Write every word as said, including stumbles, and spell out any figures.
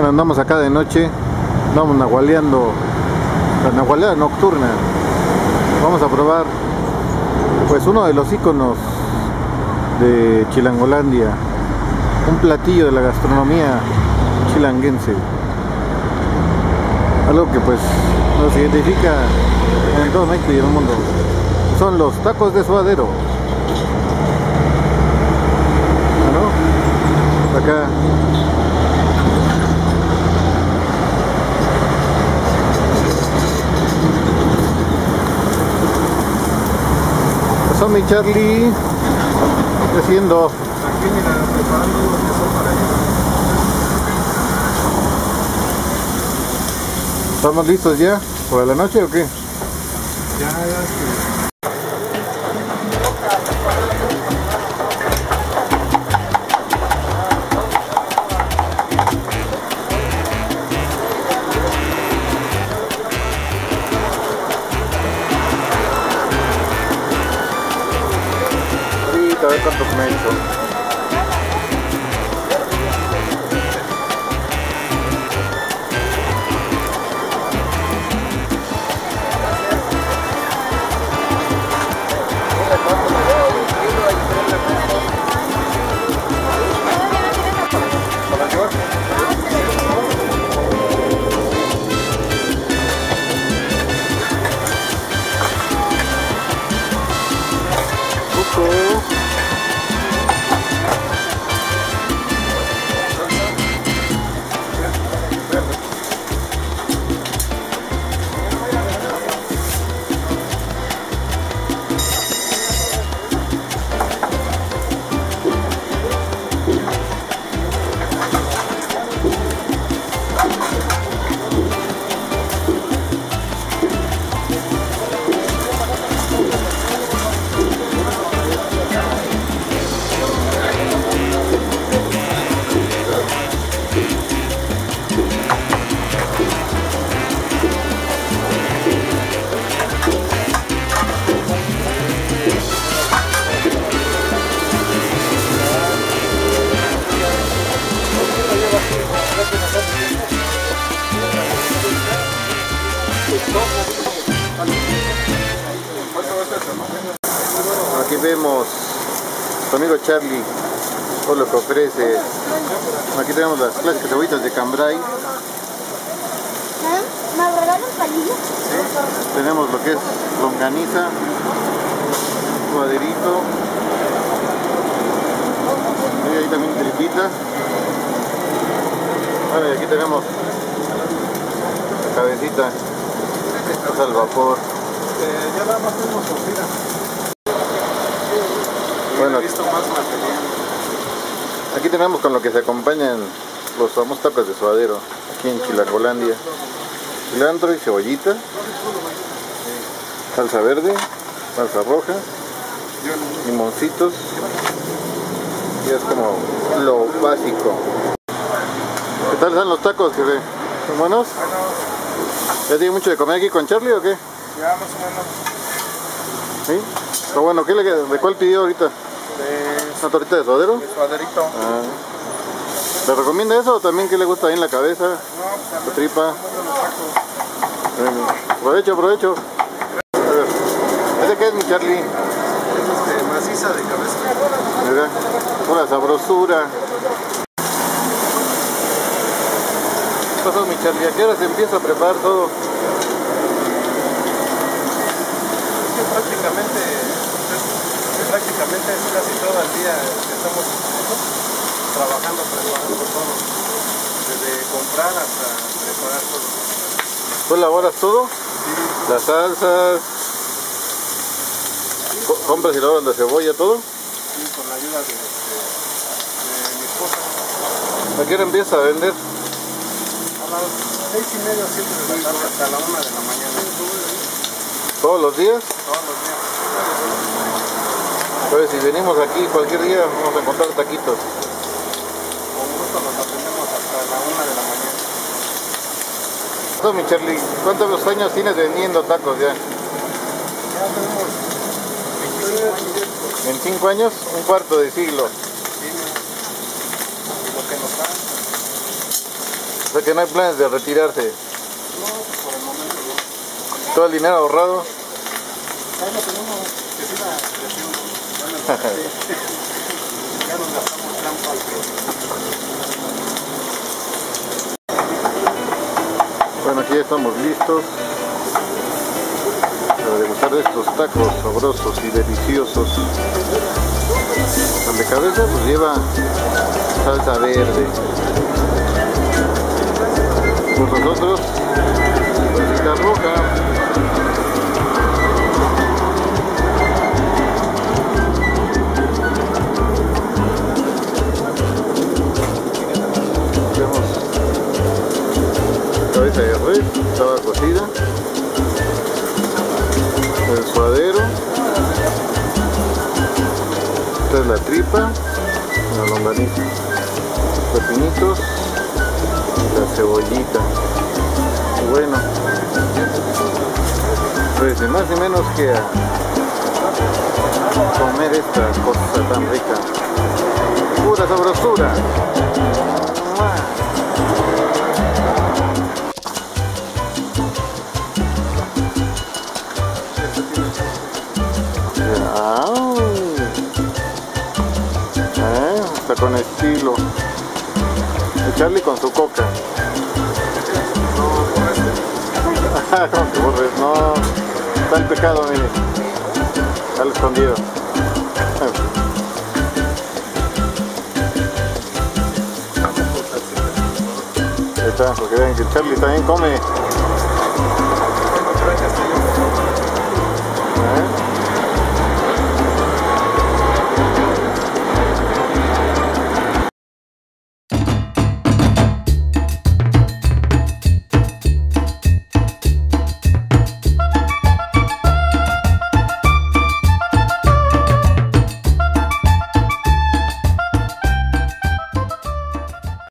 Bueno, andamos acá de noche, vamos nahualeando, la nahualeada nocturna. Vamos a probar pues uno de los íconos de Chilangolandia, un platillo de la gastronomía chilanguense, algo que pues nos identifica en todo México y en el mundo. Son los tacos de suadero. ¿No? Acá pasó mi Charlie haciendo. Aquí mira, preparando lo que son para allá. ¿Estamos listos ya? ¿Para la noche o qué? Ya, ya, sí. A ver cuántos me he hecho. Aquí vemos a tu amigo Charlie, por lo que ofrece. Aquí tenemos las clásicas cebollitas de cambray. ¿Me regalan palillos? ¿Sí? Tenemos lo que es longaniza, suaderito. Y ahí también tripita. Bueno, y aquí tenemos la cabecita, es al vapor. Eh, ya nada más tenemos cocina. Bueno, he visto más material. aquí tenemos con lo que se acompañan los famosos tacos de suadero aquí en Chilangolandia. Cilantro y cebollita, salsa verde, salsa roja, limoncitos, y es como lo básico. ¿Qué tal están los tacos, jefe? ¿Son buenos? ¿Ya tiene mucho de comer aquí con Charlie o qué? Ya más o menos. ¿Sí? Pero bueno, ¿qué le, ¿de cuál pidió ahorita? De ¿Una tortita de suadero? de suaderito. Ah. ¿Le recomienda eso o también qué le gusta ahí en la cabeza? No, La pues tripa. también Bueno, aprovecho, aprovecho. A ver, ¿ese qué es, mi Charlie? es este, maciza de cabeza. Mira, pura sabrosura. ¿Qué pasó, mi Charlie? ¿A qué hora se empieza a preparar todo? Es que prácticamente, es, prácticamente es casi todo el día que estamos trabajando, preparando todo. Desde comprar hasta preparar todo. ¿Tú elaboras todo? Sí. Las salsas, co- compras y elaboras la cebolla, todo. Sí, con la ayuda de, de, de mi esposa. ¿A qué hora empieza a vender? A las seis y media, siete de la tarde, hasta la una de la mañana. ¿Todos los días? Todos los días. Pues si venimos aquí cualquier día vamos a encontrar taquitos. Con gusto los atendemos hasta la una de la mañana. Entonces, mi Charlie, ¿cuántos años tienes vendiendo tacos ya? Ya tenemos veinticinco años. ¿veinticinco años? Un cuarto de siglo. Sí, y lo que nos da. sea que no hay planes de retirarse. No, por el momento no. Todo el dinero ahorrado. Ahí lo tenemos, que siga creciendo. Ya nos gastamos trampa. Bueno, aquí ya estamos listos para degustar de estos tacos sabrosos y deliciosos. El de cabeza pues lleva salsa verde. Pues nosotros, salsita roja. Vemos cabeza de res, estaba cocida. El suadero. Esta es la tripa, la longaniza, los pepinitos y la cebollita. Y bueno, pues de más y menos que a comer esta cosa tan rica. Pura sabrosura. Está con estilo. Y Charlie con su coca. ¿Cómo que borres? No, está el pecado, mire. Está al escondido. Ahí está, porque vean que Charlie también come.